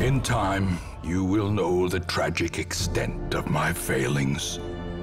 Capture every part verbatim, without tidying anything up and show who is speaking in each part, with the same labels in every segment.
Speaker 1: In time, you will know the tragic extent of my failings.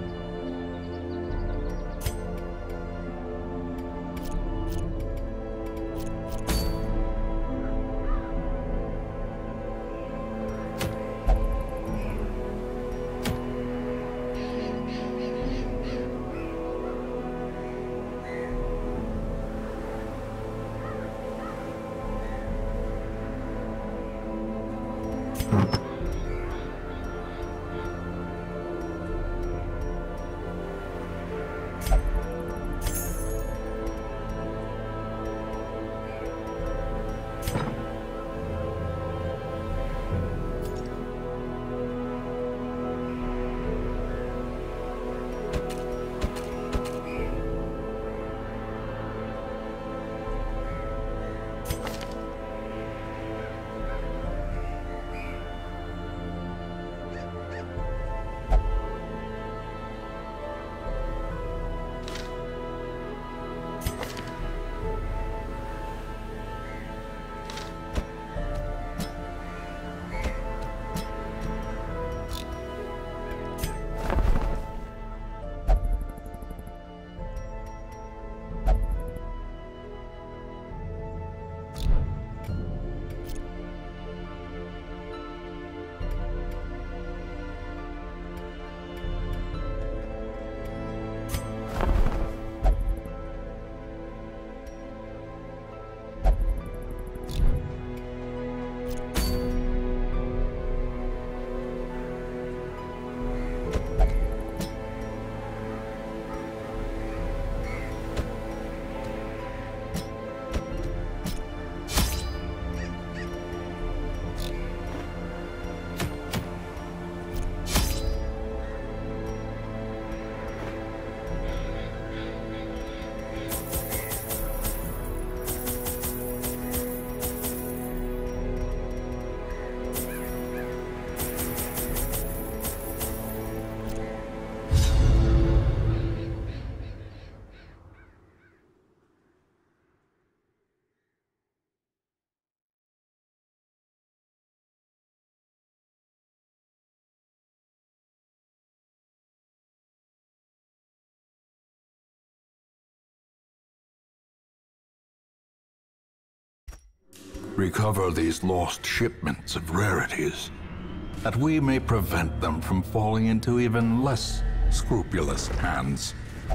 Speaker 1: Recover these lost shipments of rarities, that we may prevent them from falling into even less scrupulous hands.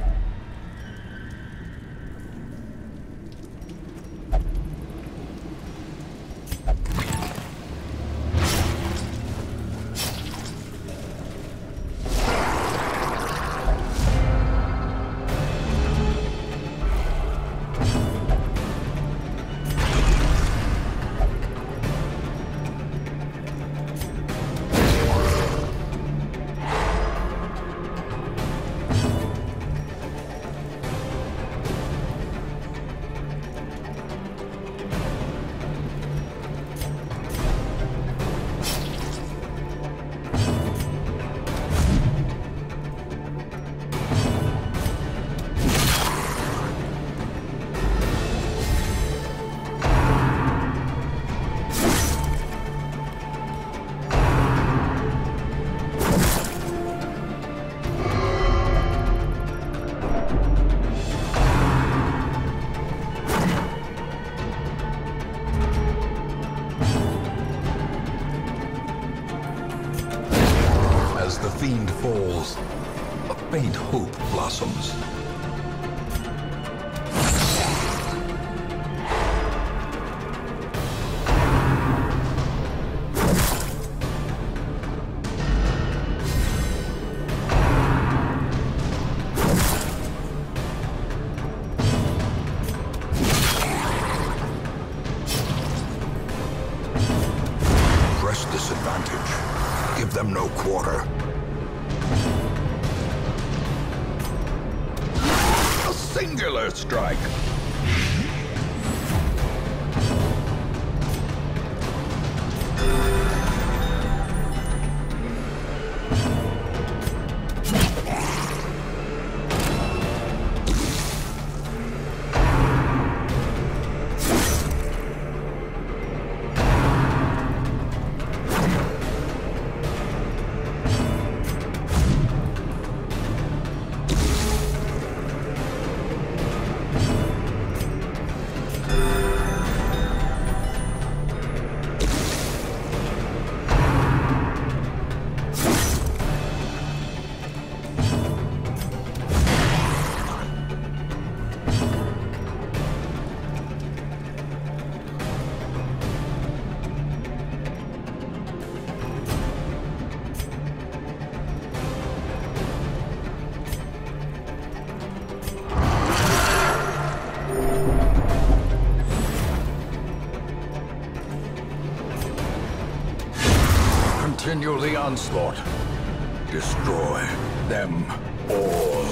Speaker 1: As the fiend falls, a faint hope blossoms. Press this advantage. Give them no quarter. A singular strike. Continue the onslaught. Destroy them all.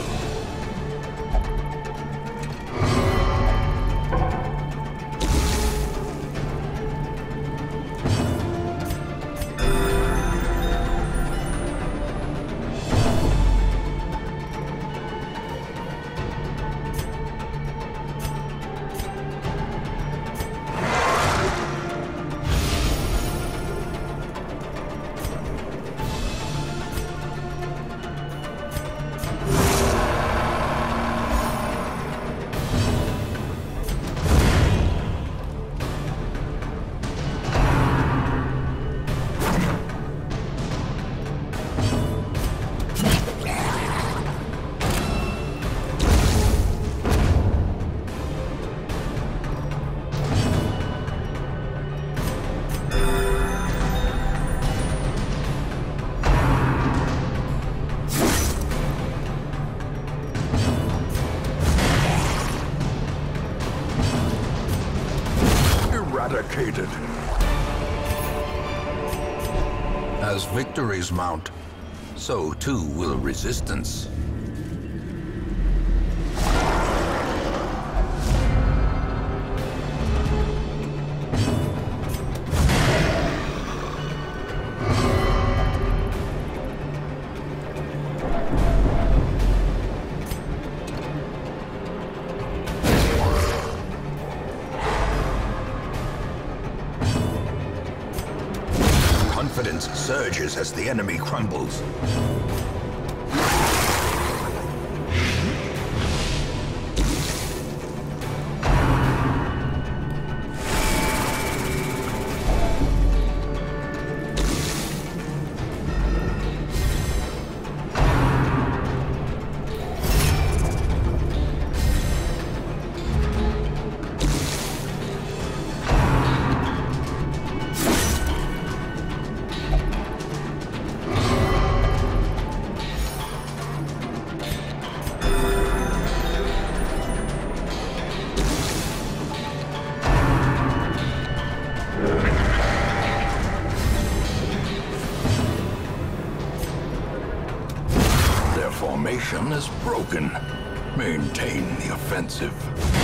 Speaker 1: Eradicated. As victories mount, so too will resistance. Confidence surges as the enemy crumbles. Formation is broken. Maintain the offensive.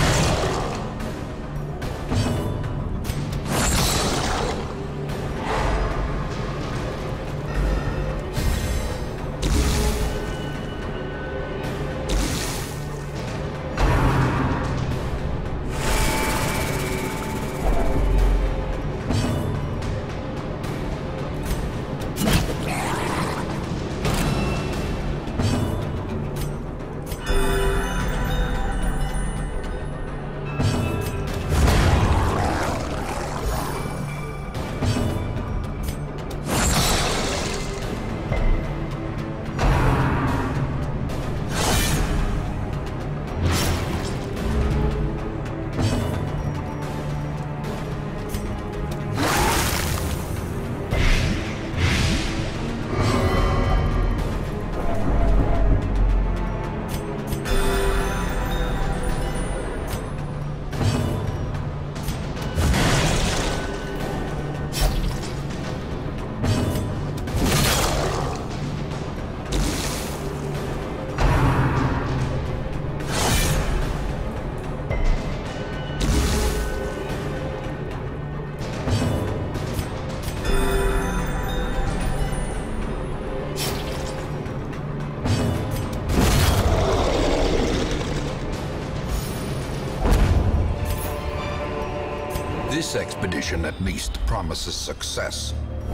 Speaker 1: This expedition at least promises success.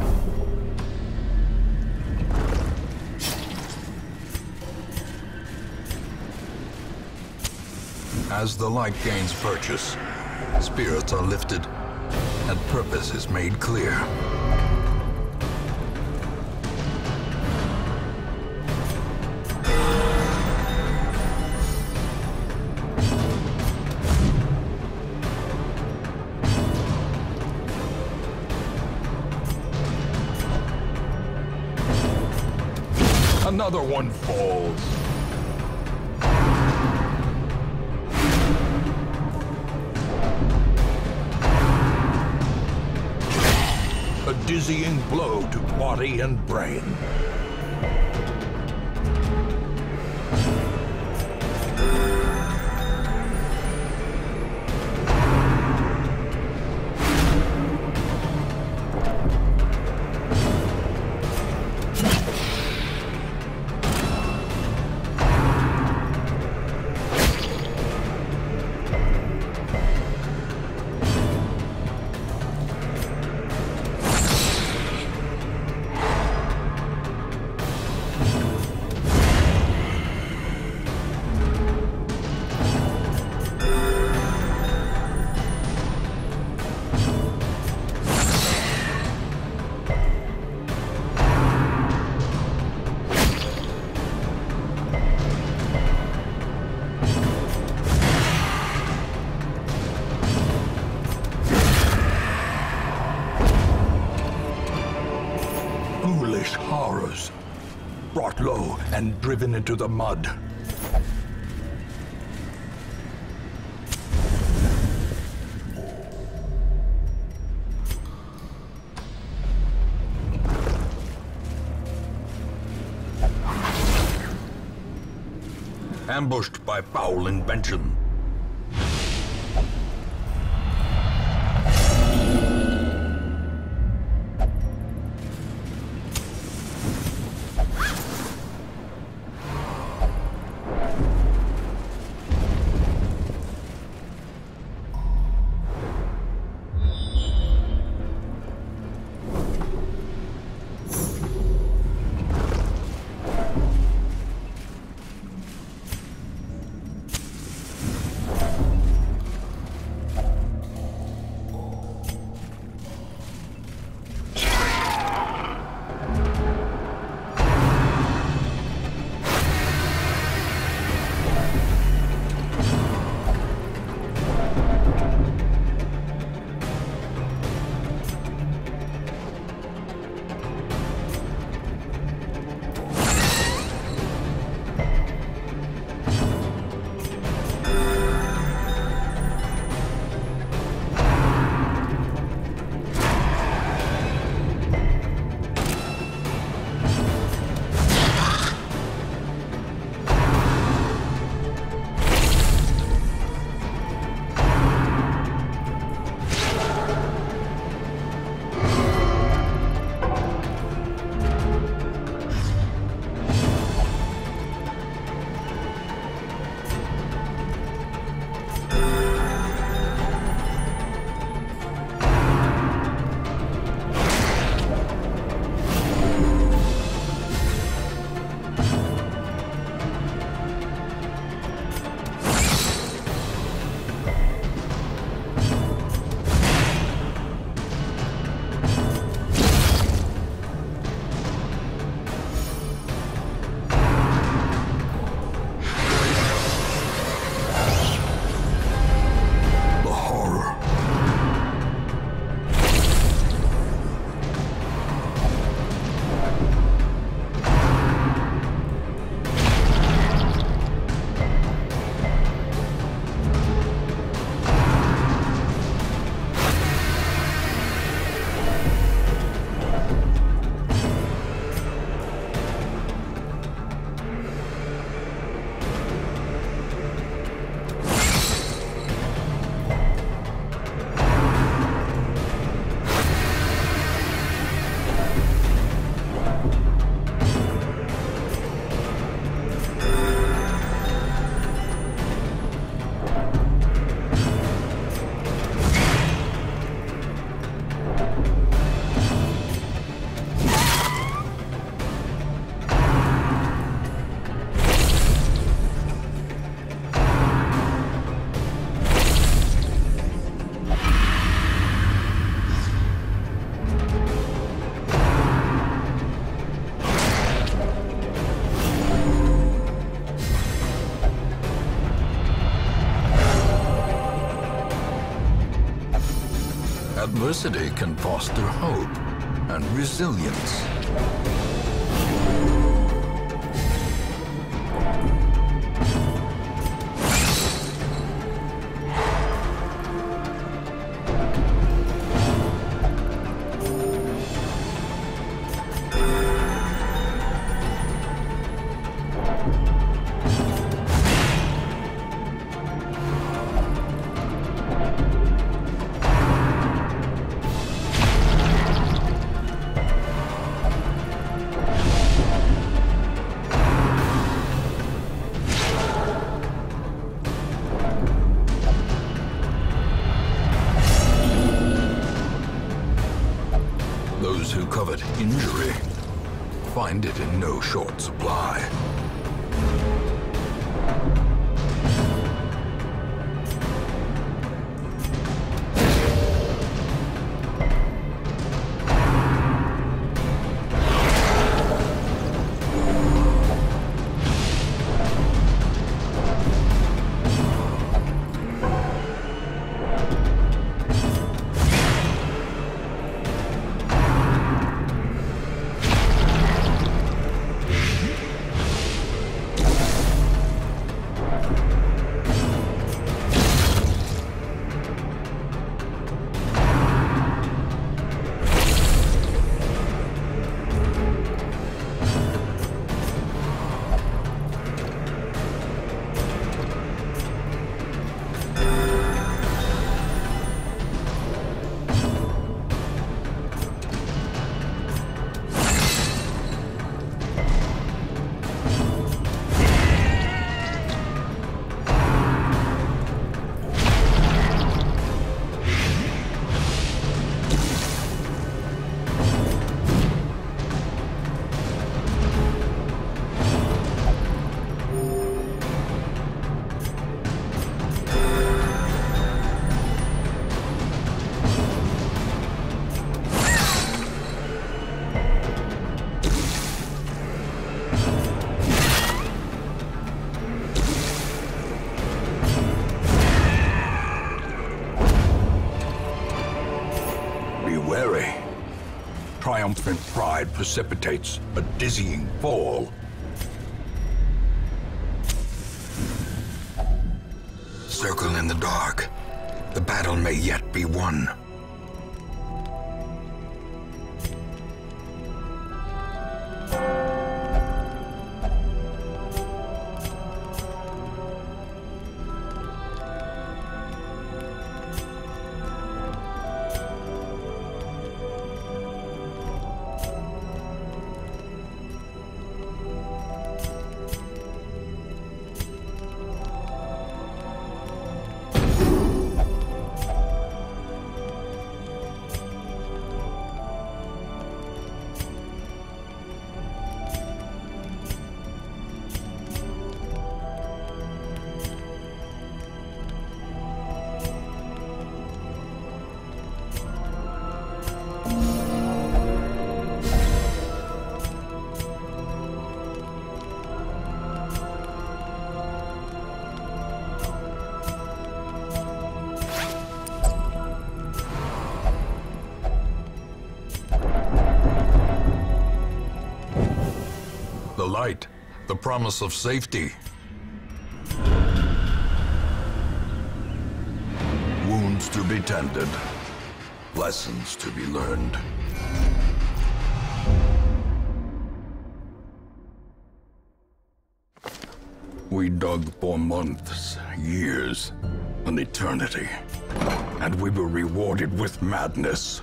Speaker 1: As the light gains purchase, spirits are lifted, and purpose is made clear. Another one falls. A dizzying blow to body and brain. Horrors, brought low and driven into the mud. Ambushed by foul invention. Adversity can foster hope and resilience. Those who covet injury find it in no short supply. Triumphant pride precipitates a dizzying fall. Circle in the dark. The battle may yet be won. The light, the promise of safety. Wounds to be tended, lessons to be learned. We dug for months, years, an eternity, and we were rewarded with madness.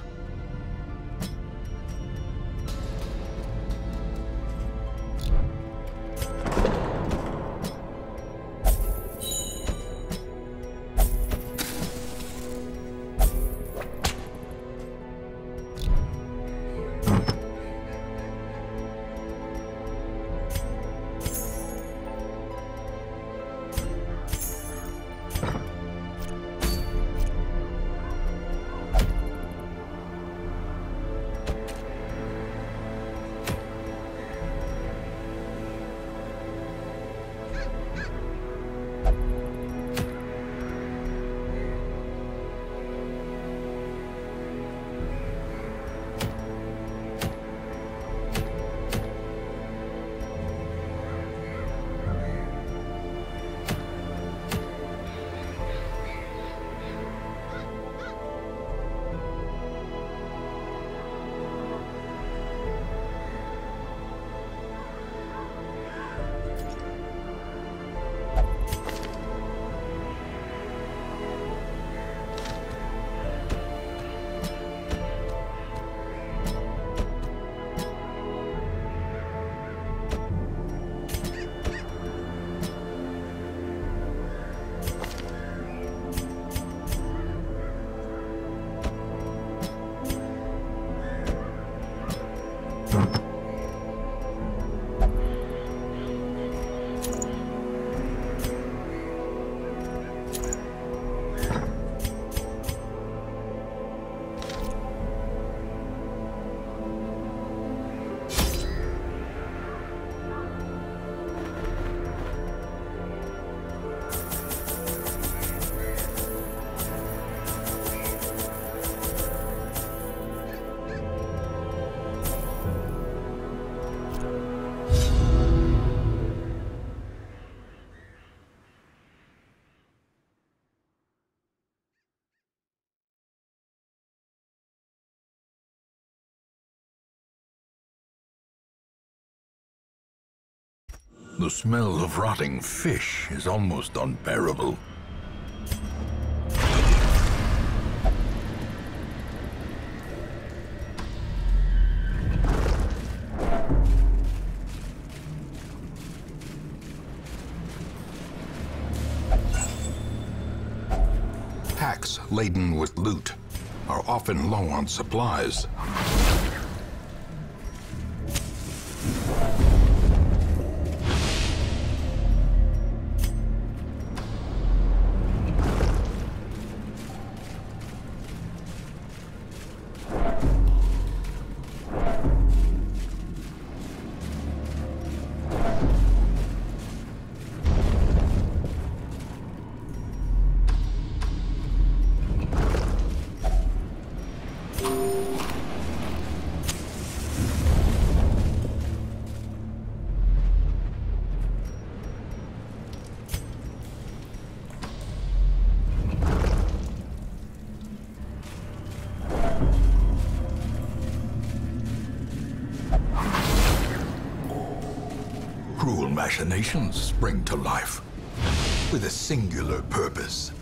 Speaker 1: The smell of rotting fish is almost unbearable. Packs laden with loot are often low on supplies. Cruel machinations spring to life with a singular purpose.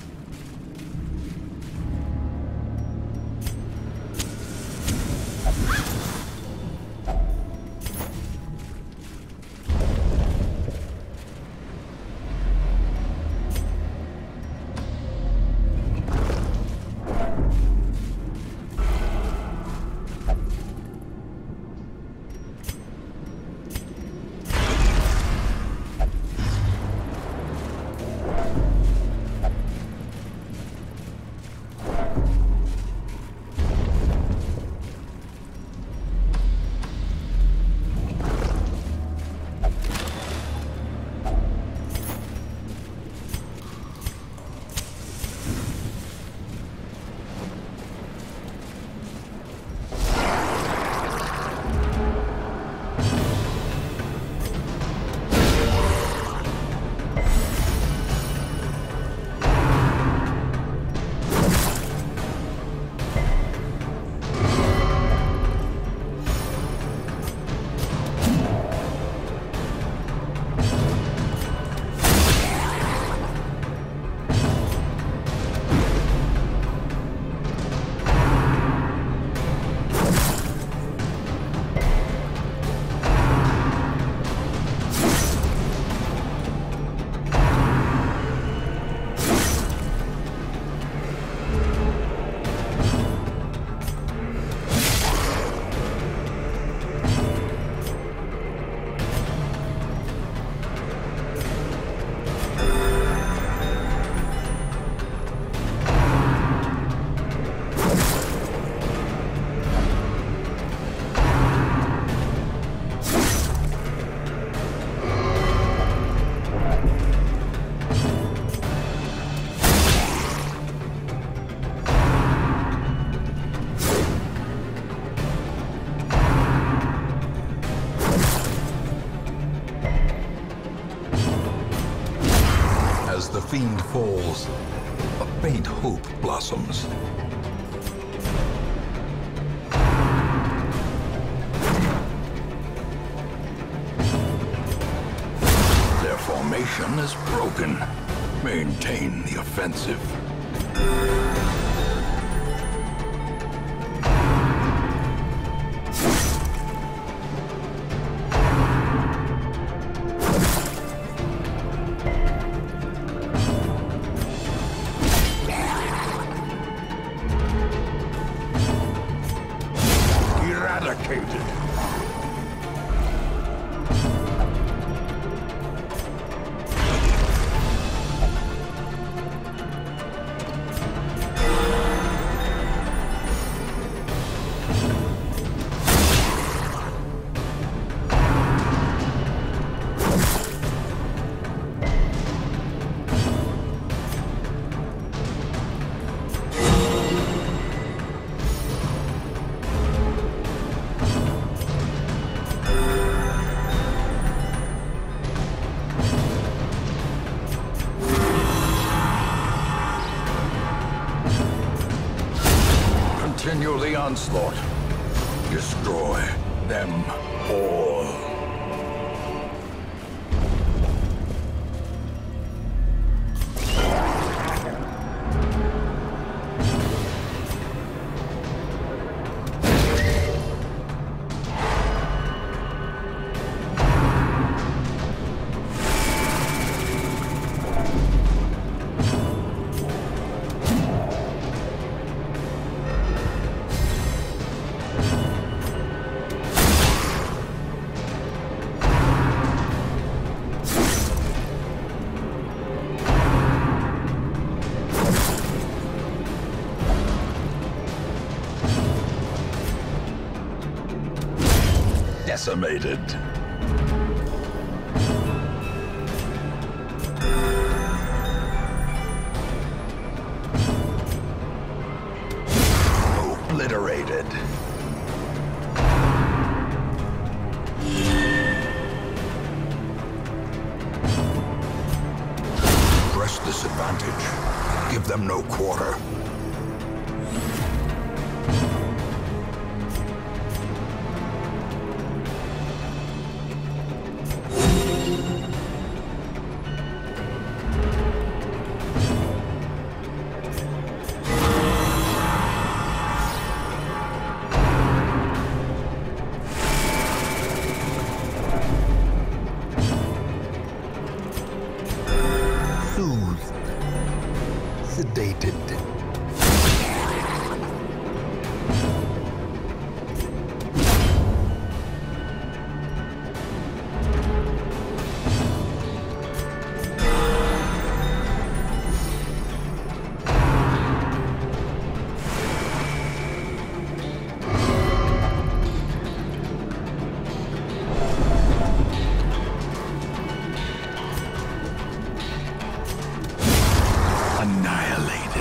Speaker 1: As the fiend falls, a faint hope blossoms. Their formation is broken. Maintain the offensive. Eradicated. Continue the onslaught. Destroy them all. decimated. Obliterated. Press this advantage. Give them no quarter. Sedated. Annihilated.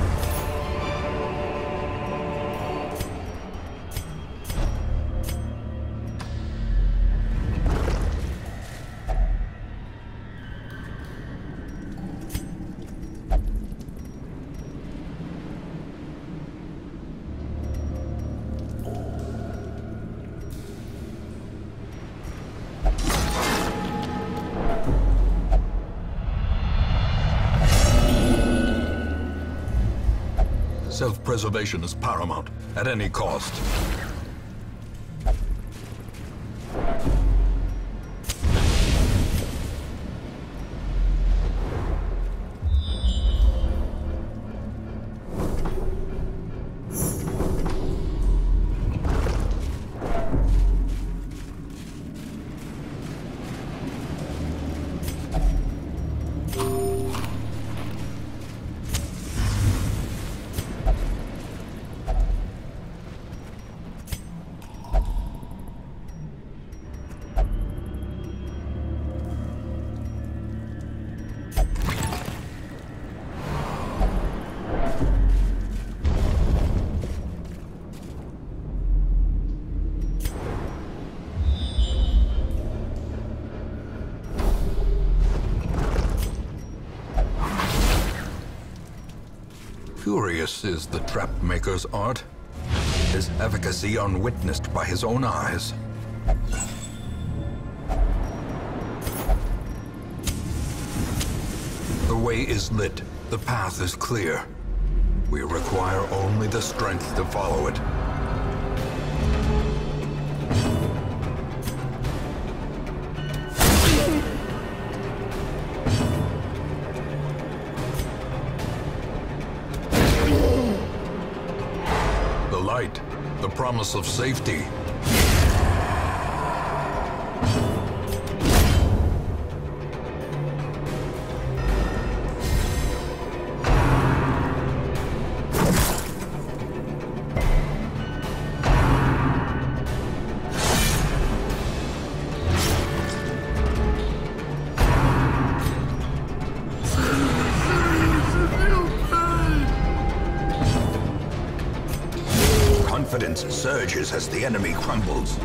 Speaker 1: Self-preservation is paramount, at any cost. Curious is the trap maker's art, his efficacy unwitnessed by his own eyes. The way is lit, the path is clear. We require only the strength to follow it. The light, the promise of safety. Confidence surges as the enemy crumbles.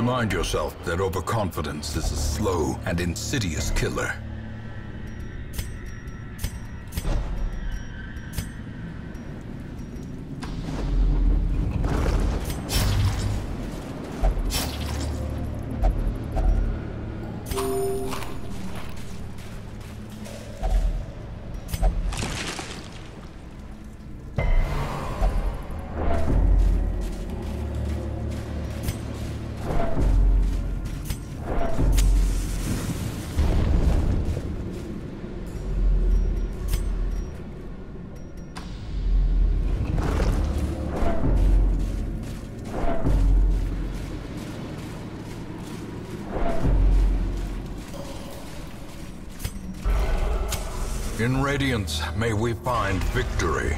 Speaker 1: Remind yourself that overconfidence is a slow and insidious killer. In Radiance, may we find victory.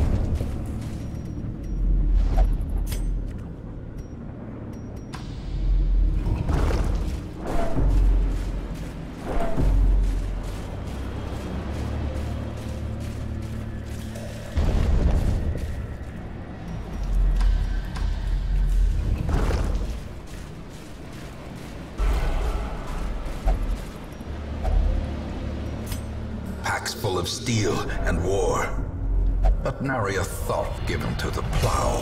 Speaker 1: Full of steel and war, but nary a thought given to the plow.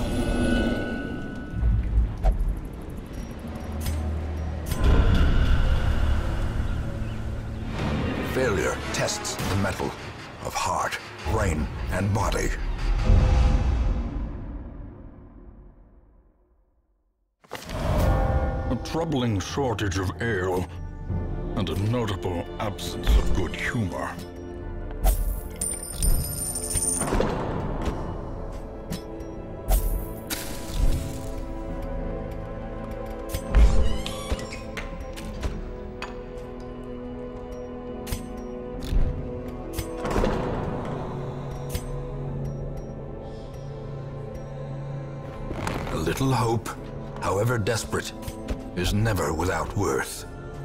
Speaker 1: Failure tests the mettle of heart, brain, and body. A troubling shortage of ale, and a notable absence of good humor. A little hope, however desperate, is never without worth.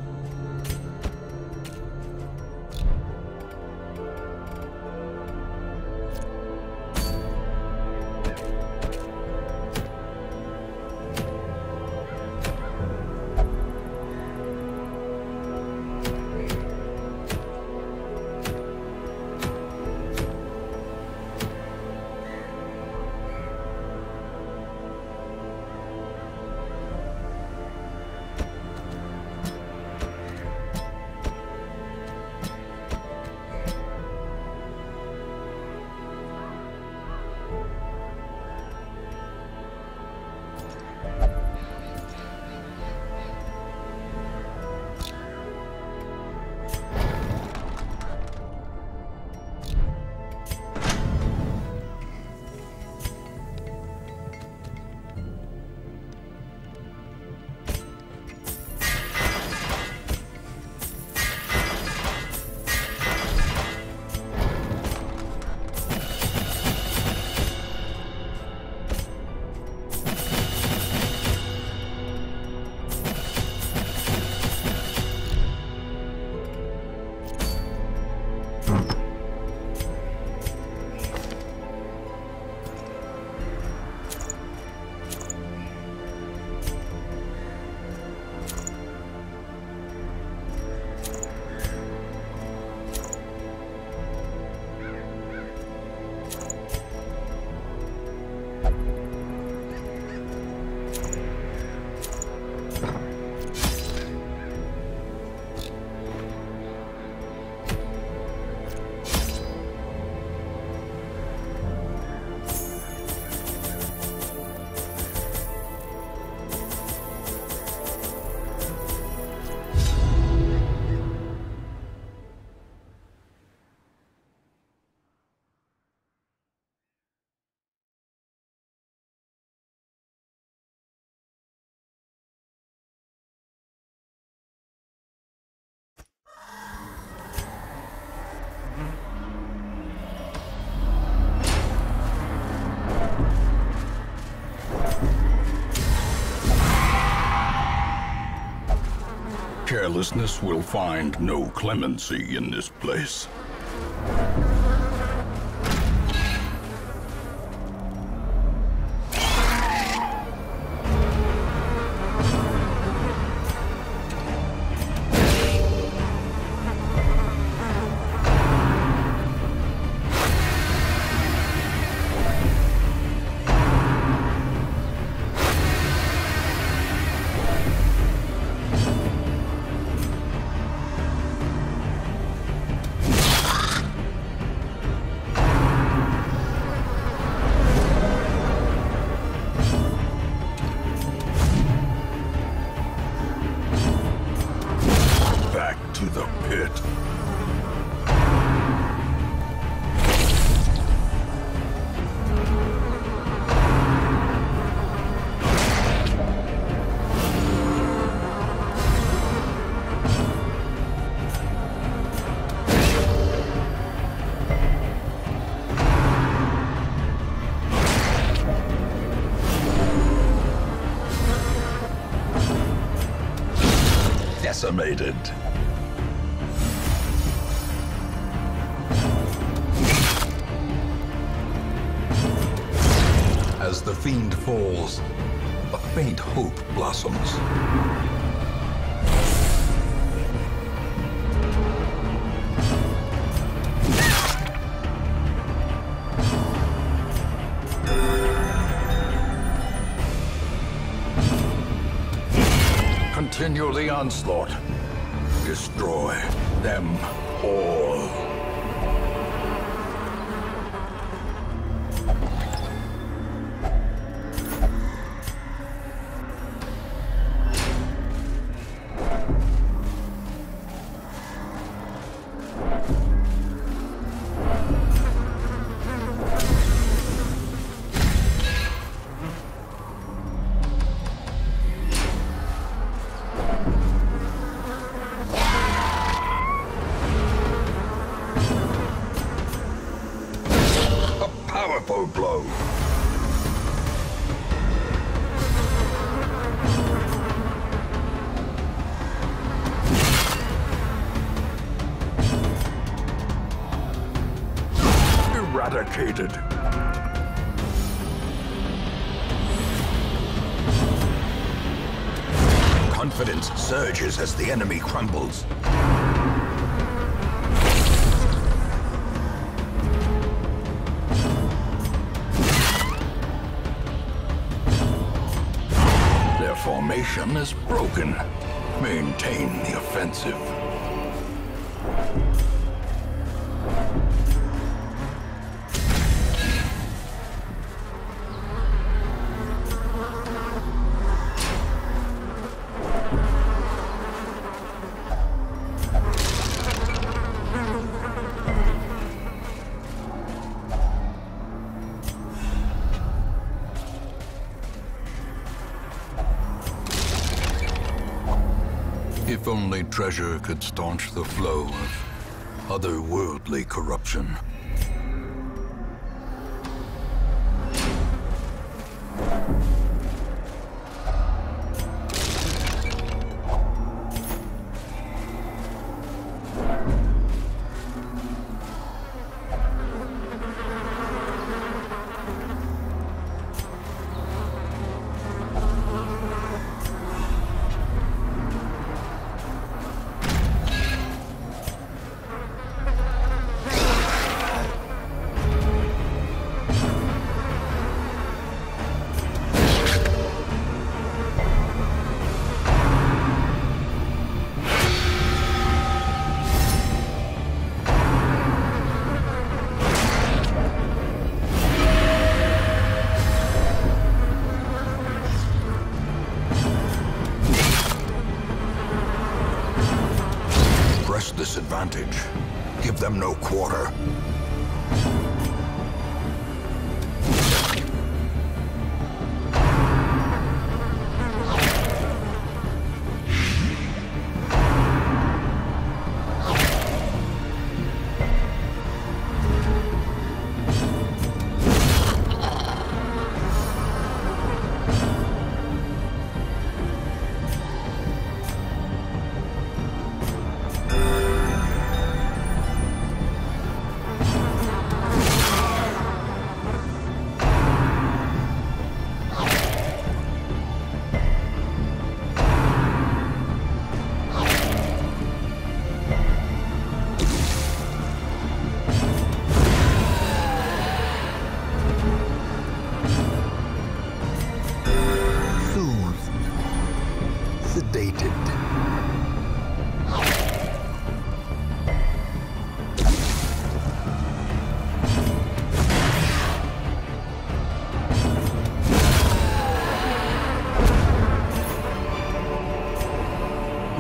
Speaker 1: Carelessness will find no clemency in this place. to the pit. Decimated. As the fiend falls, a faint hope blossoms. Continue the onslaught. Destroy them all. Powerful blow. Eradicated. Confidence surges as the enemy crumbles. Formation is broken. Maintain the offensive. If only treasure could staunch the flow of otherworldly corruption. Disadvantage. Give them no quarter. Sedated.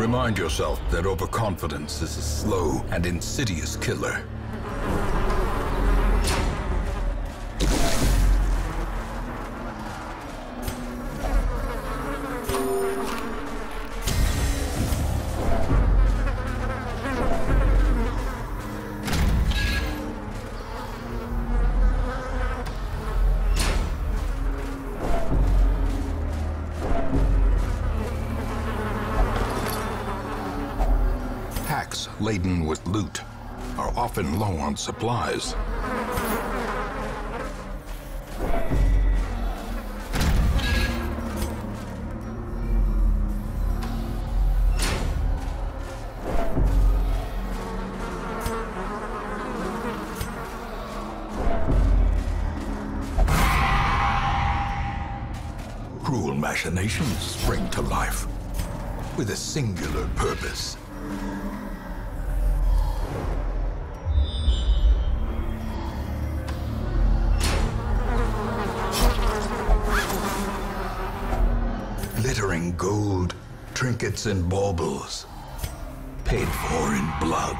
Speaker 1: Remind yourself that overconfidence is a slow and insidious killer. Packs laden with loot are often low on supplies. Cruel machinations spring to life with a singular purpose. Glittering gold, trinkets and baubles, paid for in blood.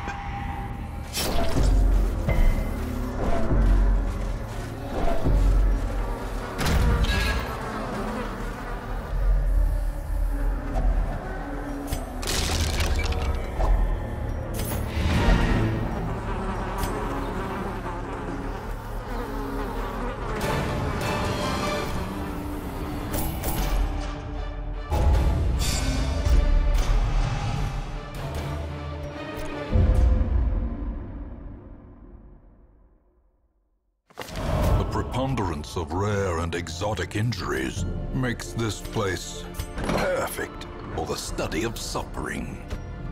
Speaker 1: The preponderance of rare and exotic injuries makes this place perfect for the study of suffering.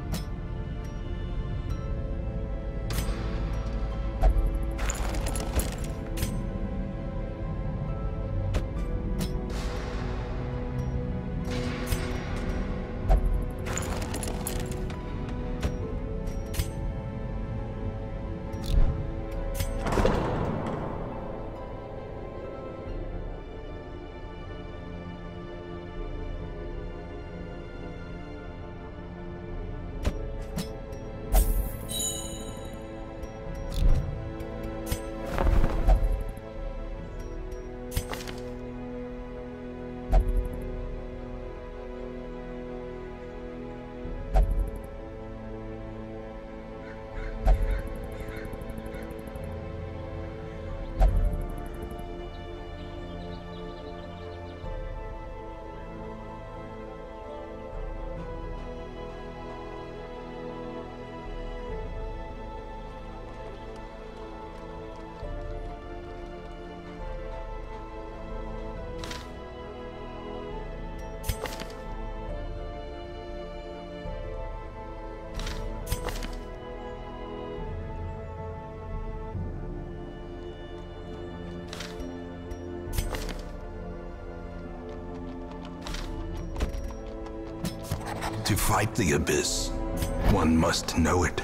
Speaker 1: To fight the Abyss, one must know it.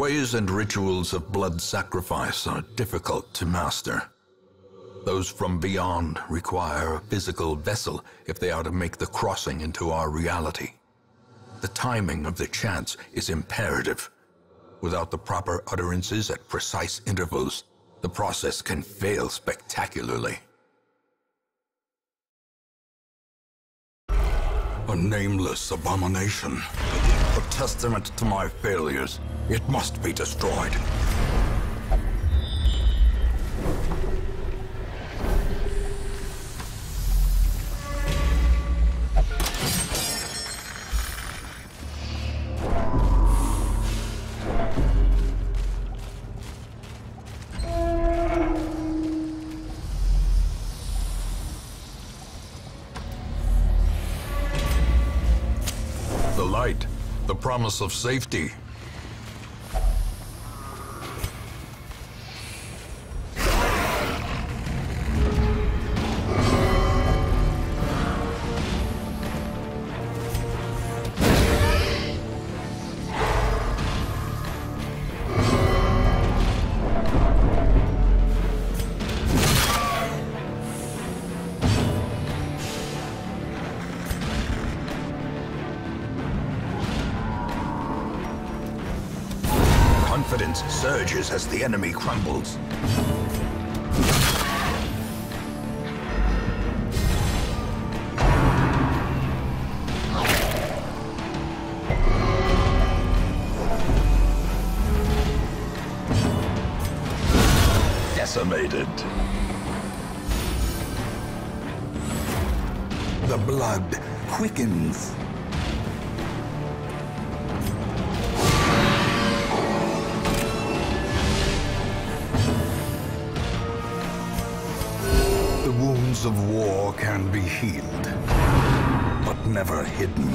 Speaker 1: ways and rituals of blood sacrifice are difficult to master. Those from beyond require a physical vessel if they are to make the crossing into our reality. The timing of the chants is imperative. Without the proper utterances at precise intervals, the process can fail spectacularly. A nameless abomination. A testament to my failures. It must be destroyed. The light, the promise of safety. Confidence surges as the enemy crumbles. Decimated. The blood quickens. The wounds of war can be healed, but never hidden.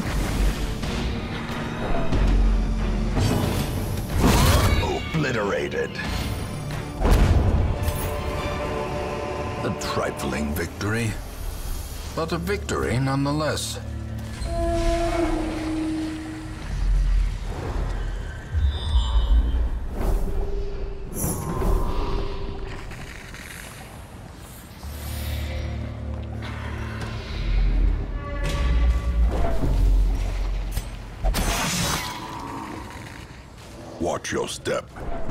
Speaker 1: Obliterated. A trifling victory, but a victory nonetheless. Watch your step.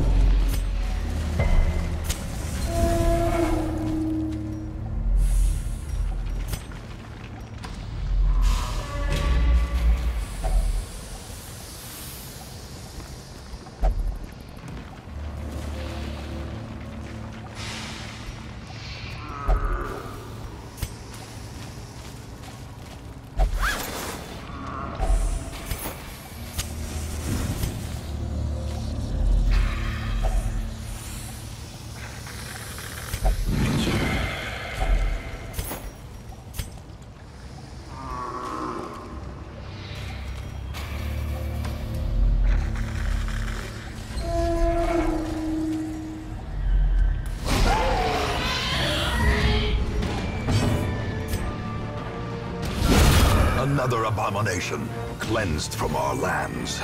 Speaker 1: Another abomination cleansed from our lands.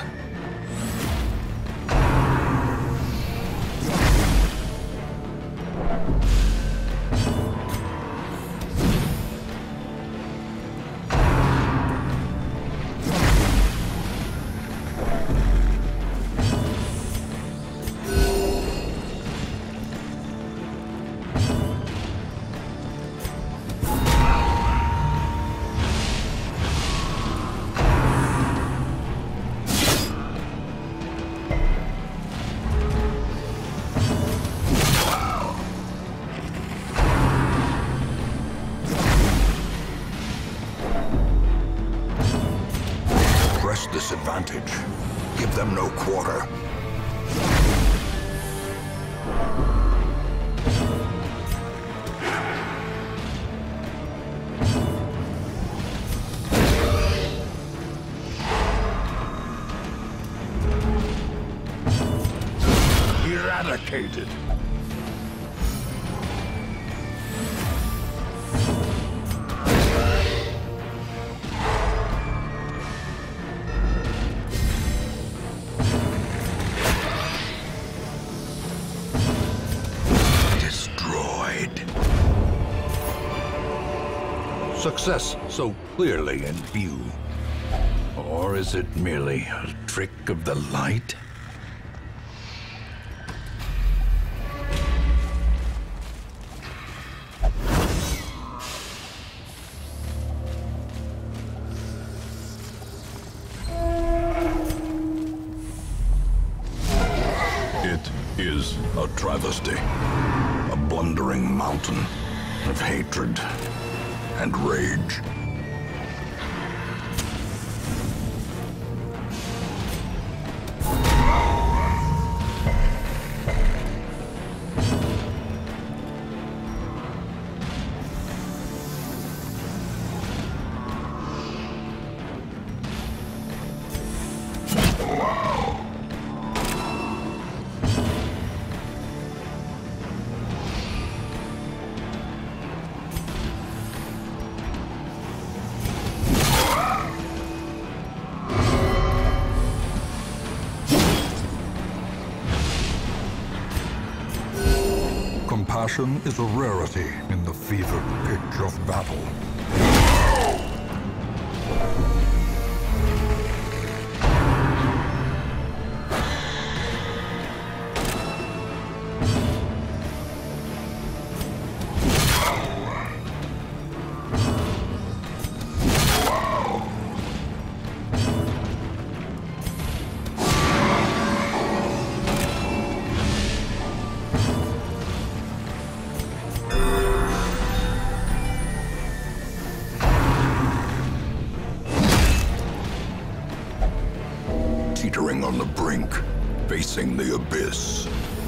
Speaker 1: Disadvantage. Give them no quarter. Eradicated. success so clearly in view? Or is it merely a trick of the light? It is a travesty, a blundering mountain of hatred and rage. Compassion is a rarity in the fevered pitch of battle. Teetering on the brink, facing the abyss.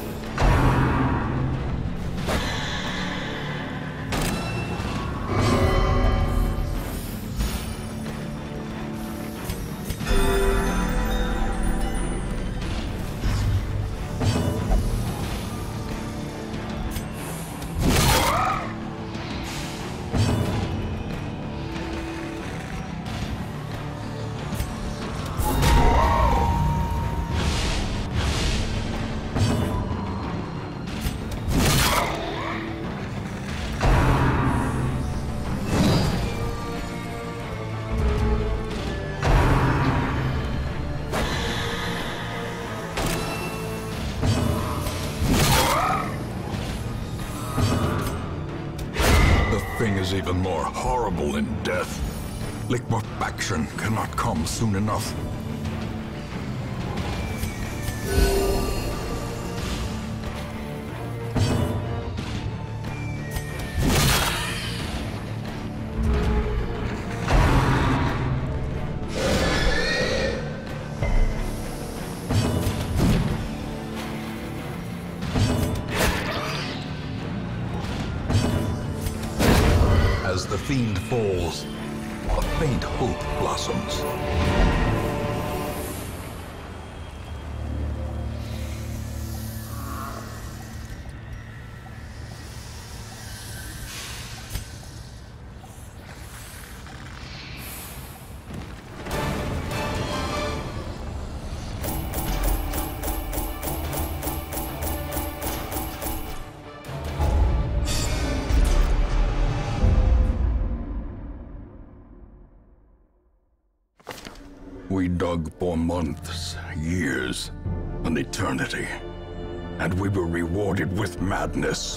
Speaker 1: Thing is even more horrible in death. Liquefaction cannot come soon enough. As the fiend falls, a faint hope blossoms. We dug for months, years, an eternity, and we were rewarded with madness.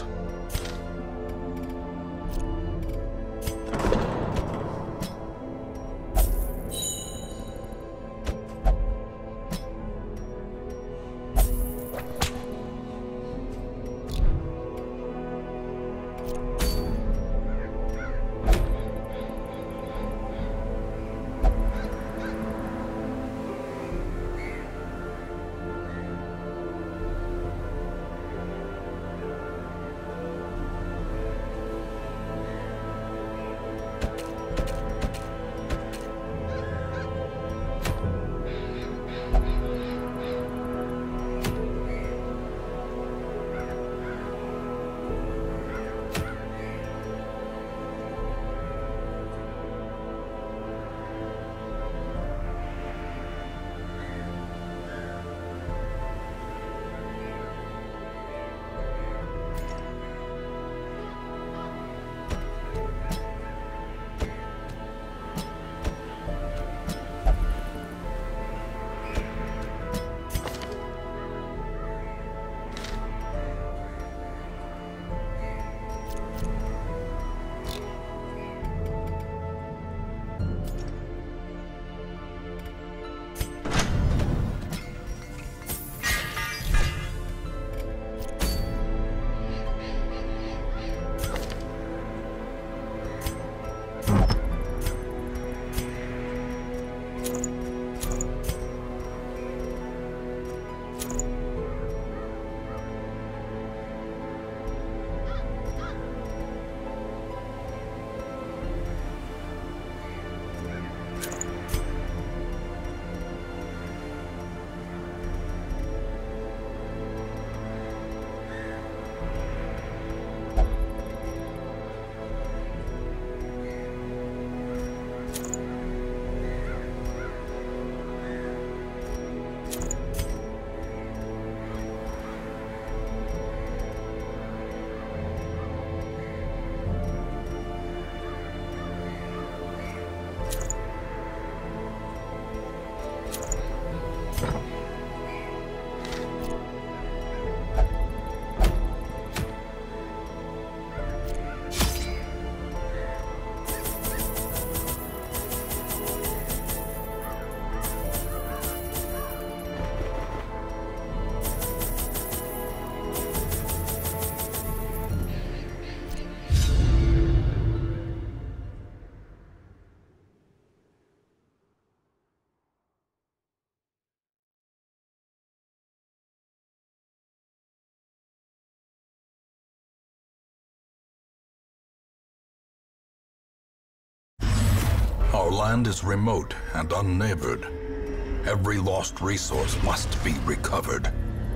Speaker 1: Our land is remote and unneighbored. Every lost resource must be recovered.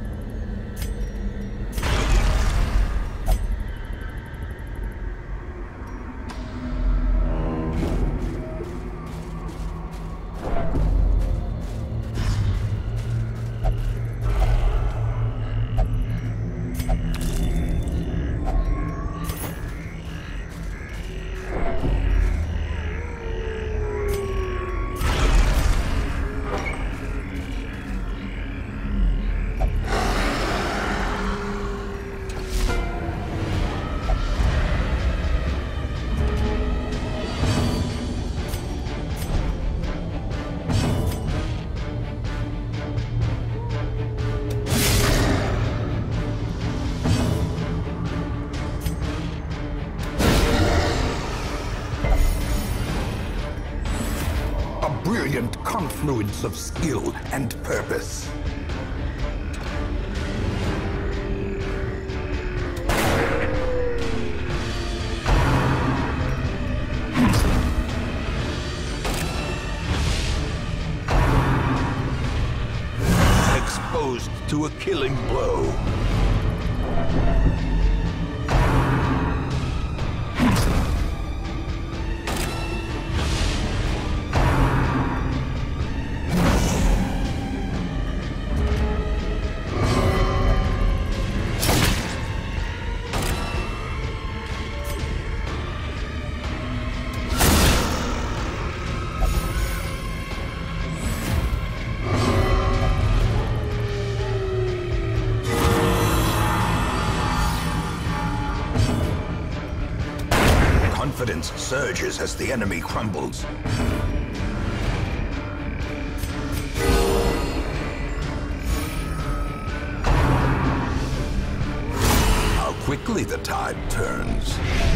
Speaker 1: Brilliant confluence of skill and purpose. Exposed to a killing blow. Confidence surges as the enemy crumbles. How quickly the tide turns.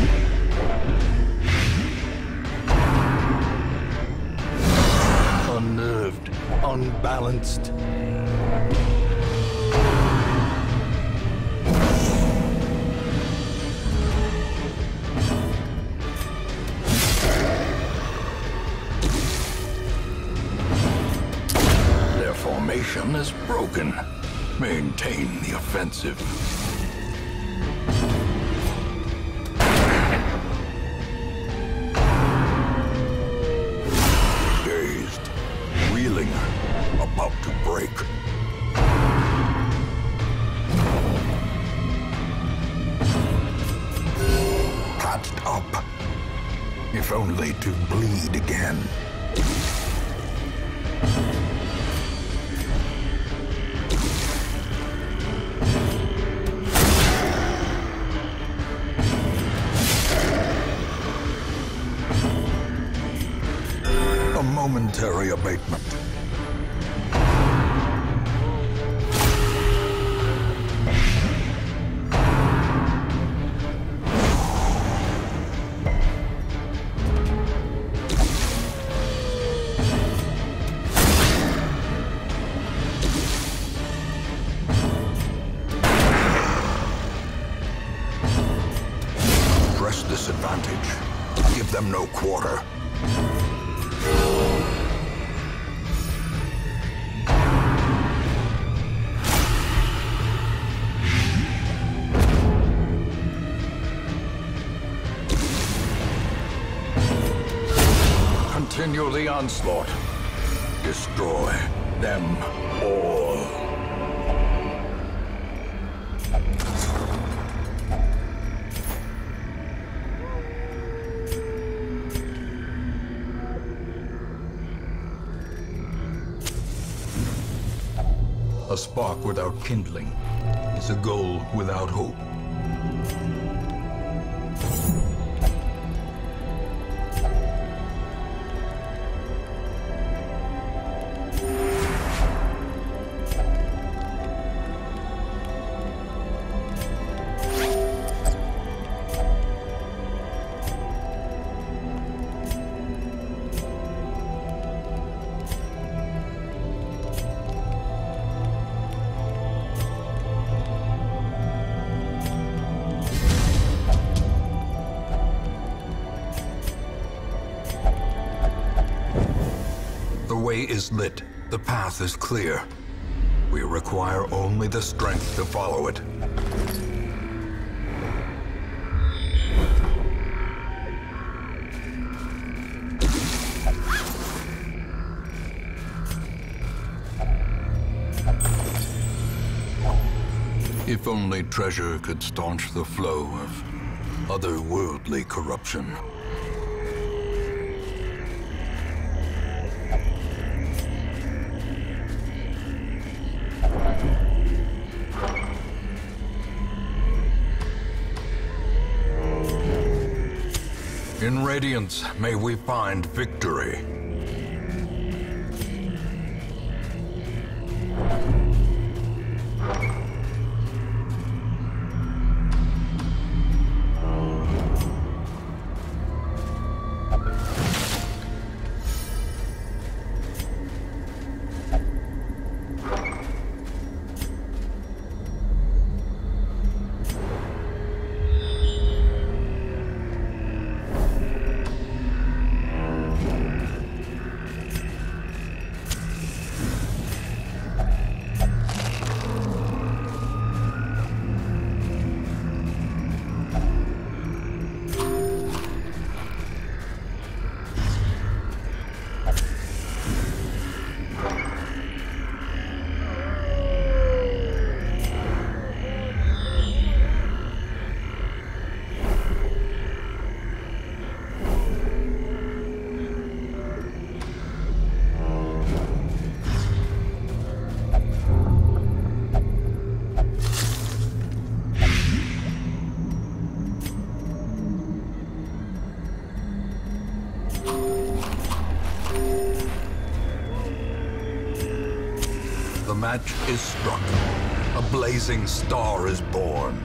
Speaker 1: Unnerved, unbalanced. Formation is broken. Maintain the offensive. Dazed, reeling, about to break. Patched up, if only to bleed again. Momentary abatement. Press this advantage. Give them no quarter. Continue the onslaught. Destroy them all. A spark without kindling is a goal without hope. way is lit. The path is clear. We require only the strength to follow it. If only treasure could staunch the flow of otherworldly corruption. In Radiance, may we find victory. The match is struck. A blazing star is born.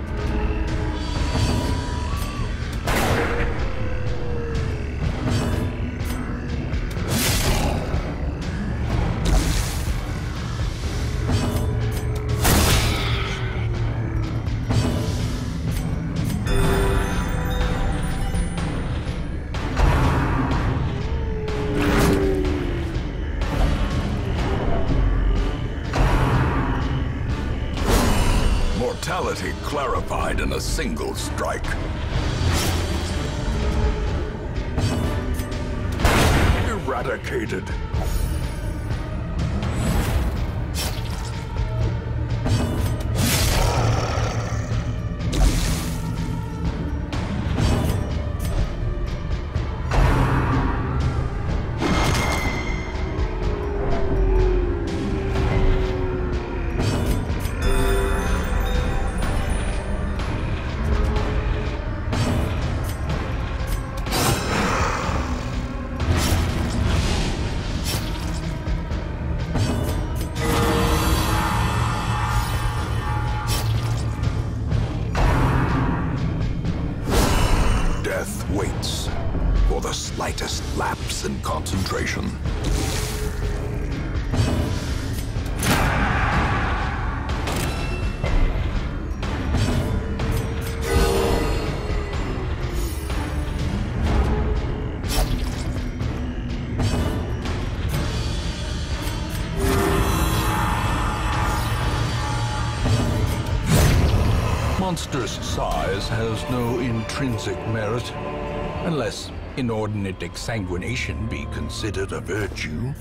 Speaker 1: Mortality clarified in a single strike. Eradicated. Death waits for the slightest lapse in concentration. Monstrous size has no intrinsic merit, unless inordinate exsanguination be considered a virtue.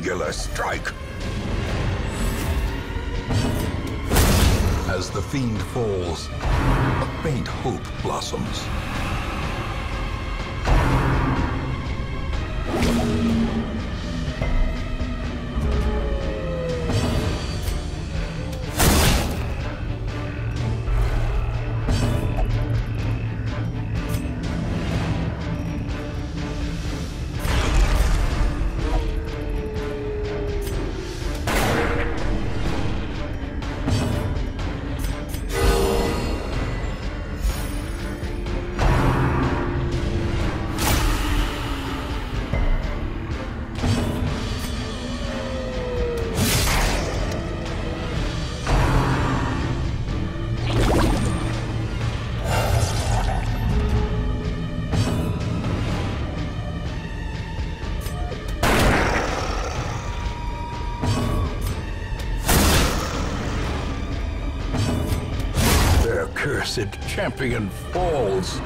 Speaker 1: singular strike. As the fiend falls, a faint hope blossoms. Cursed champion falls.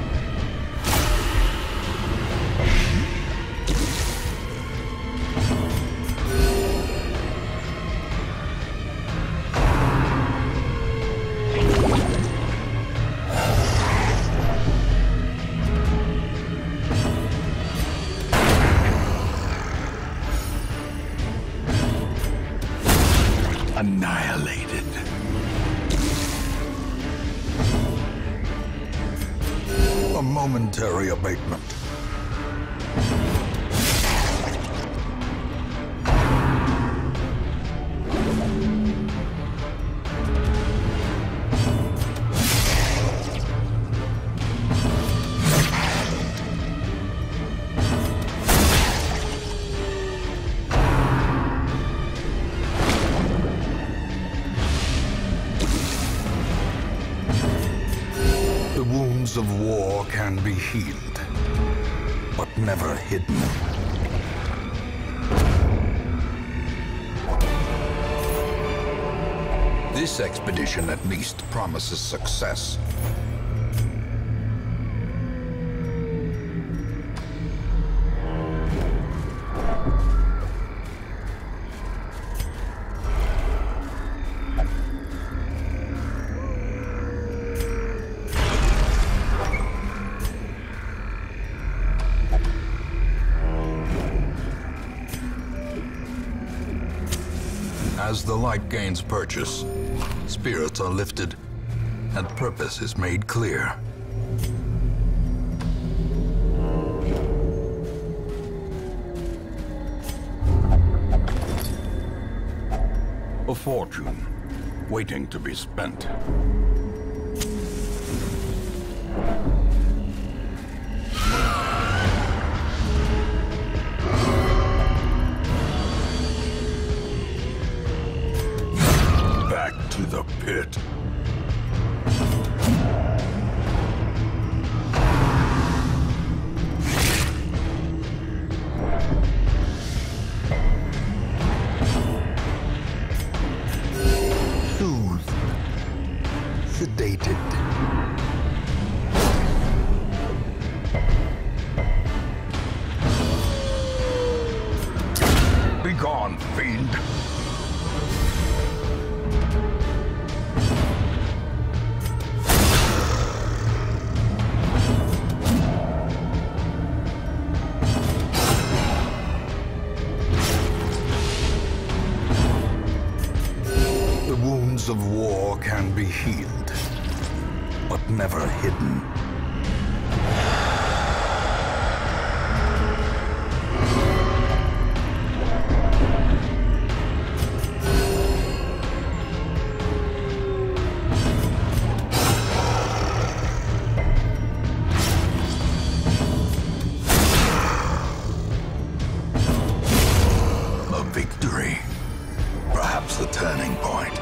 Speaker 1: Annihilated. A momentary abatement. The wounds of war can be healed, but never hidden. This expedition at least promises success. As the light gains purchase, spirits are lifted, and purpose is made clear. A fortune, waiting to be spent. To the pit. Soothed, sedated. Begone, fiend. The wounds of war can be healed, but never hidden. A victory, perhaps the turning point.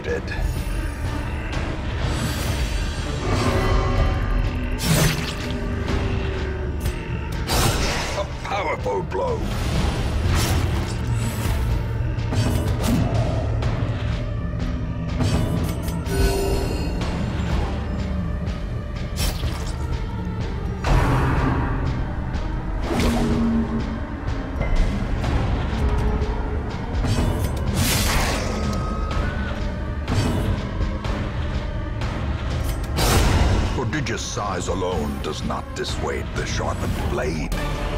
Speaker 1: decimated. A powerful blow. Prodigious size alone does not dissuade the sharpened blade.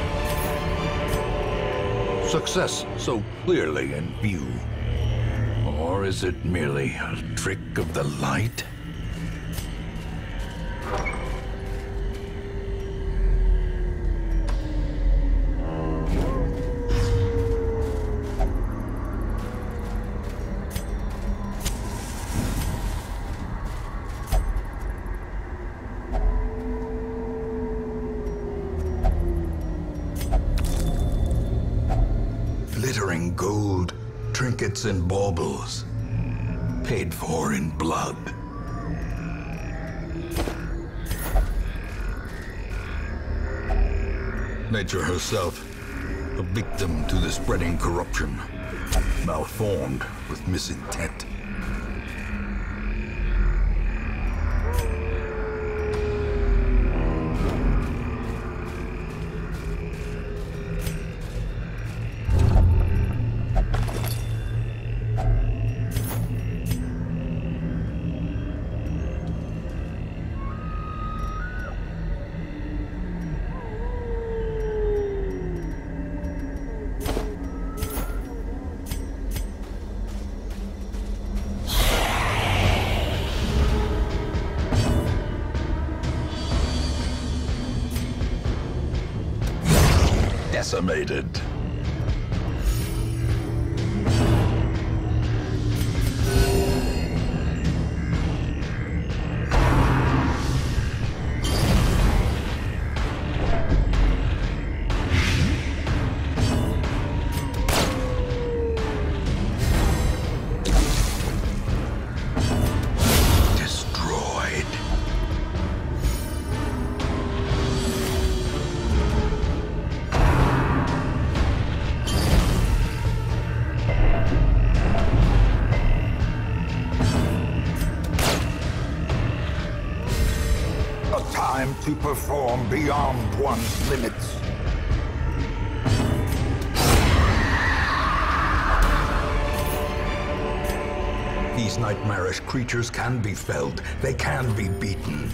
Speaker 1: Success so clearly in view. Or is it merely a trick of the light? Glittering gold, trinkets and baubles, paid for in blood. Nature herself, a victim to the spreading corruption, malformed with misintent. Decimated. Destroyed. A time to perform beyond one's limits. These nightmarish creatures can be felled. They can be beaten.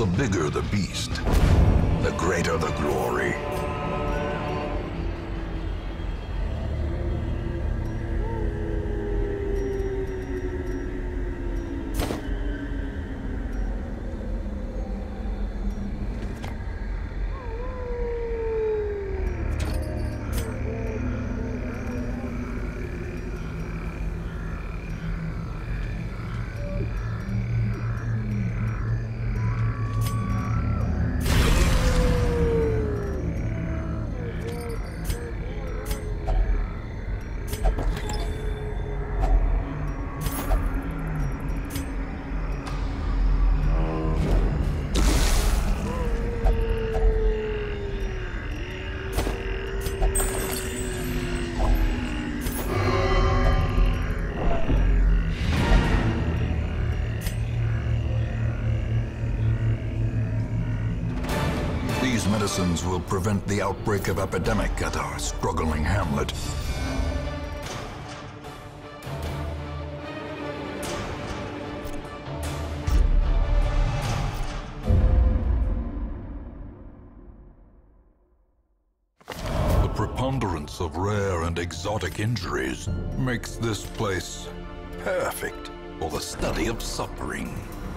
Speaker 1: The bigger the beast, the greater the glory. These medicines will prevent the outbreak of epidemic at our struggling hamlet. The preponderance of rare and exotic injuries makes this place perfect for the study of suffering.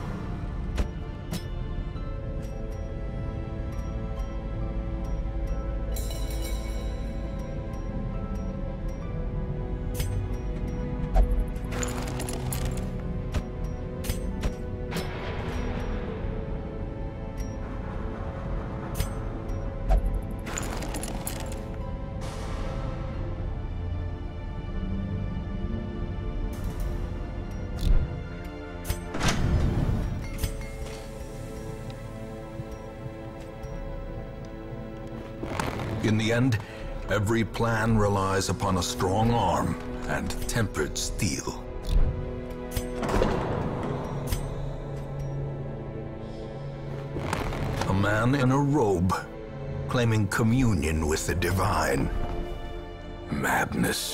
Speaker 1: In the end, every plan relies upon a strong arm and tempered steel. A man in a robe, claiming communion with the divine. Madness.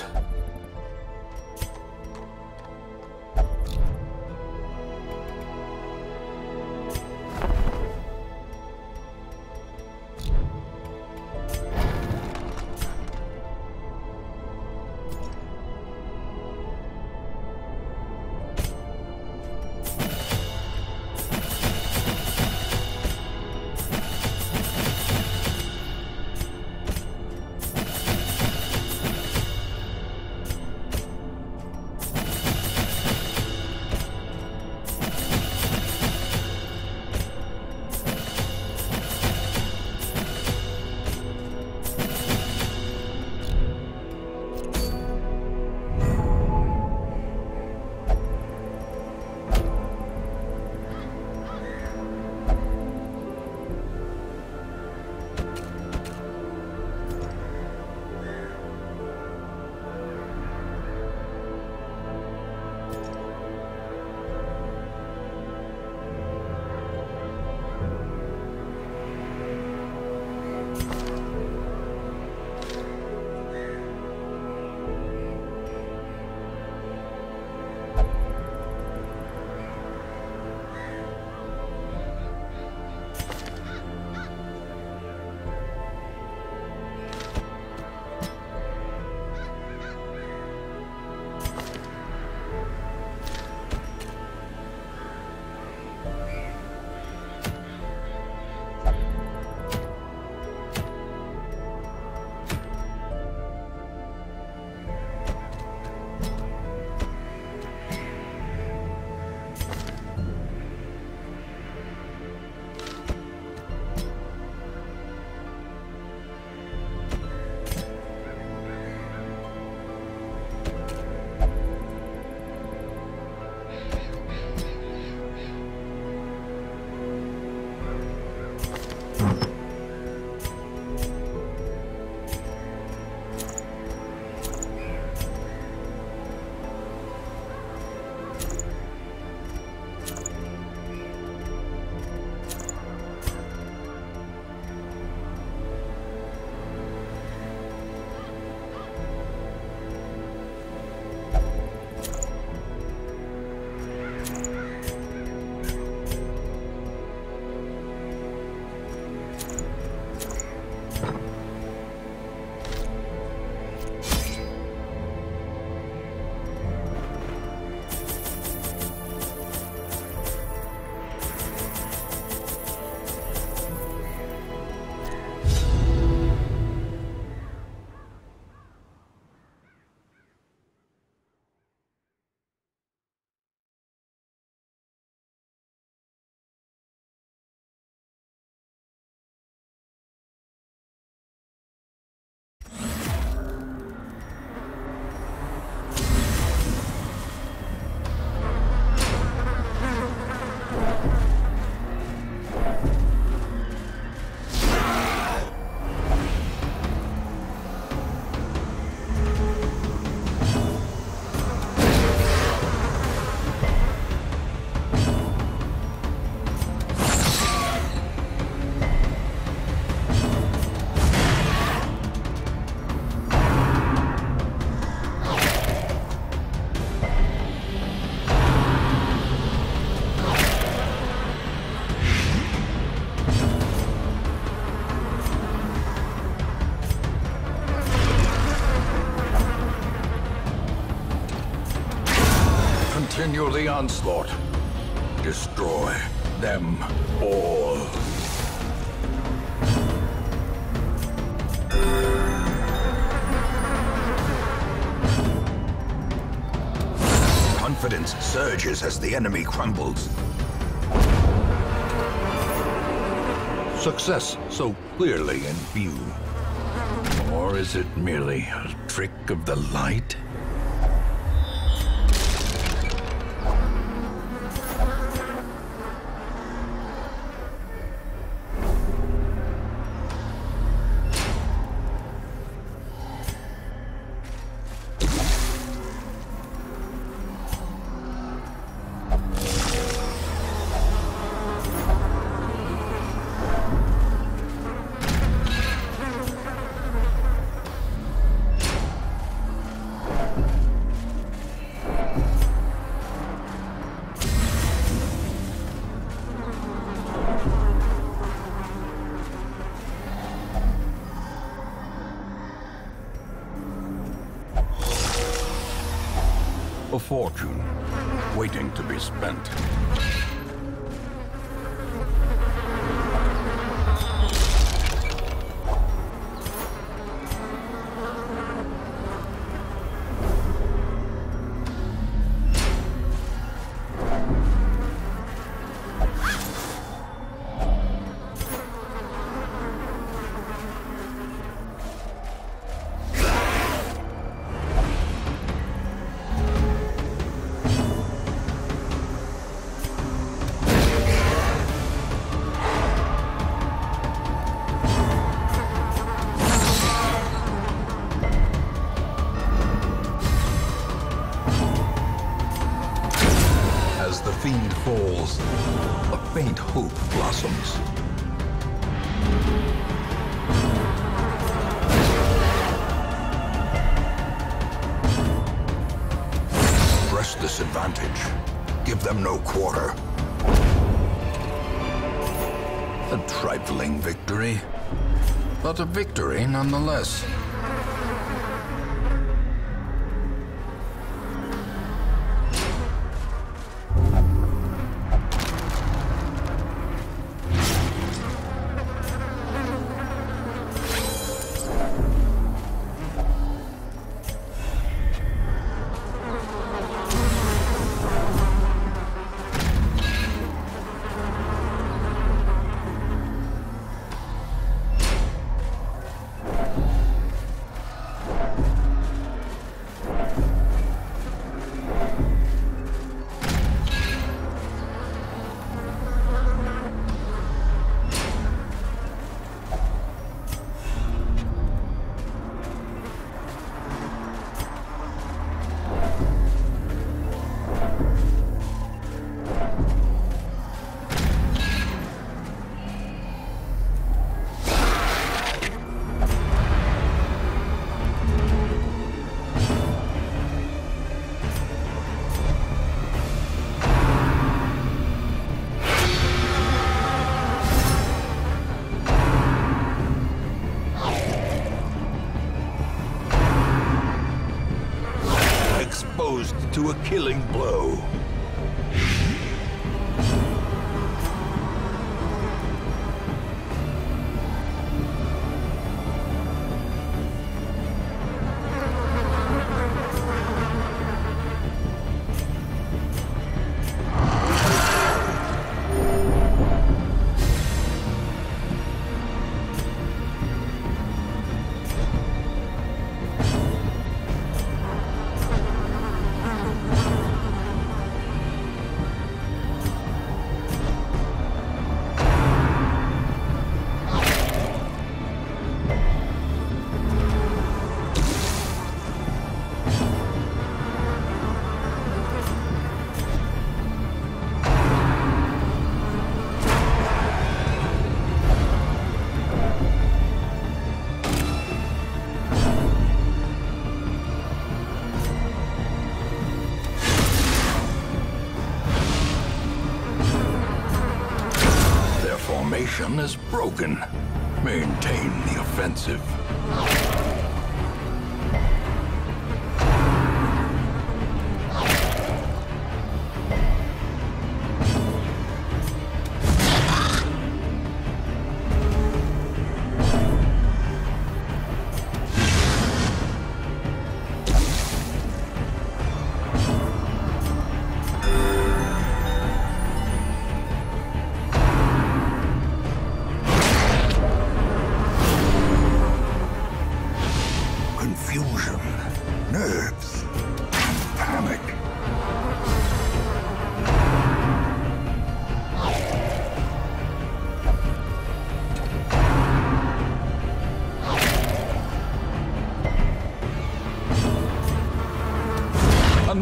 Speaker 1: Continue the onslaught. Destroy them all. Confidence surges as the enemy crumbles. Success so clearly in view. Or is it merely a trick of the light? A fortune waiting to be spent. As the fiend falls, a faint hope blossoms. Press this advantage. Give them no quarter. A trifling victory, but a victory nonetheless. Exposed to a killing blow. Formation is broken. Maintain the offensive.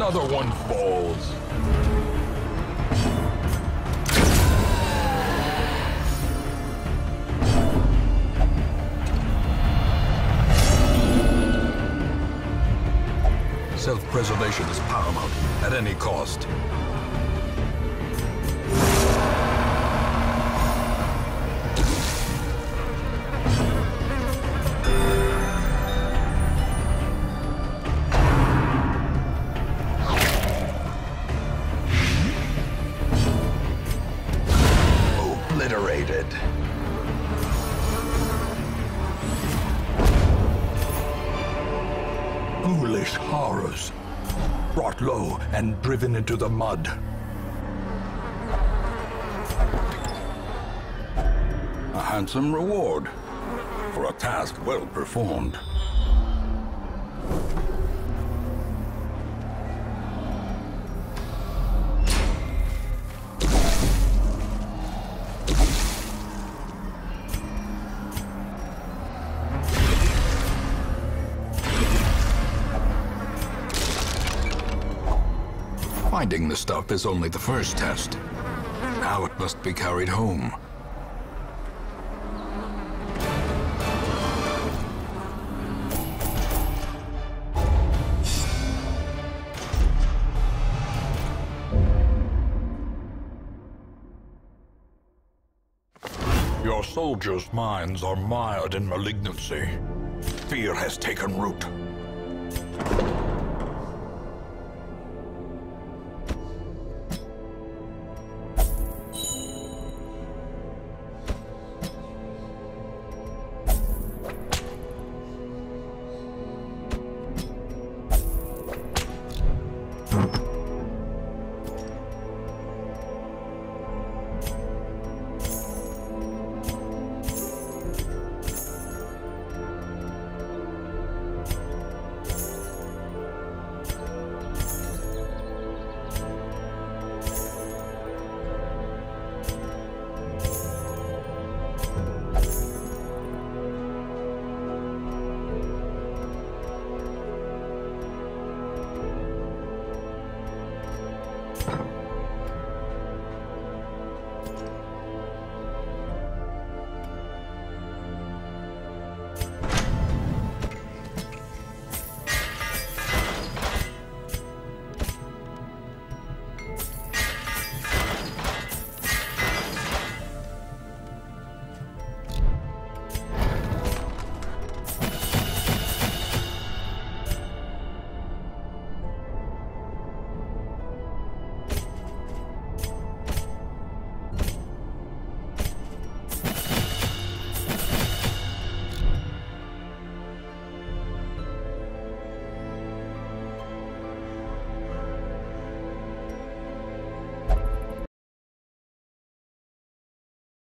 Speaker 1: Another one falls. Self-preservation is paramount at any cost. Obliterated. Ghoulish horrors, brought low and driven into the mud. A handsome reward for a task well performed. Finding the stuff is only the first test. Now it must be carried home. Your soldiers' minds are mired in malignancy. Fear has taken root.